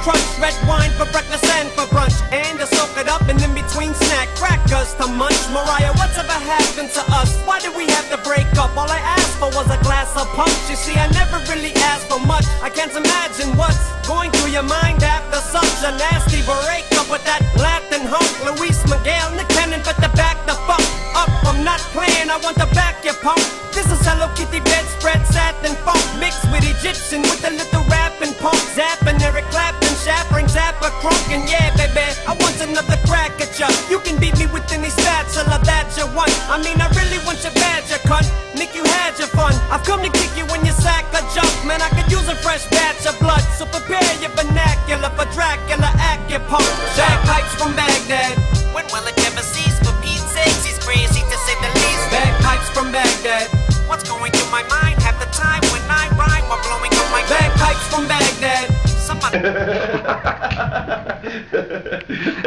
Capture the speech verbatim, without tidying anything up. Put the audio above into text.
crunch red wine for breakfast and for brunch, and to soak it up and in between snack crackers to munch. Mariah, what's ever happened to us? Why did we have to break up? All I asked for was a glass of punch. You see, I never really asked for much. I can't imagine what's going through your mind after such a nasty breakup with that Latin hunk Luis Miguel, Nick Cannon, but to back the fuck up. I'm not playing, I want to back your punk. This is Hello Kitty bedspread, satin funk mixed with Egyptian with a little rapping punk, zapping Eric Clapton, shattering Zappa crunk. And yeah, baby, I want another crack at ya. You can beat me with any spatula that you want. I mean, I really want your badge, you cunt. Nick, you had your fun. I've come to kick you when you sack a jump. Man, I could use a fresh batch of blood, so prepare your vernacular for Dracula Acupunk. Bagpipes from Baghdad. When will it ever cease? For Pete's sakes, he's crazy to say the least. Bagpipes from Baghdad. What's going through my mind? Half the time when I rhyme while blowing up my Bagpipes from Baghdad. Somebody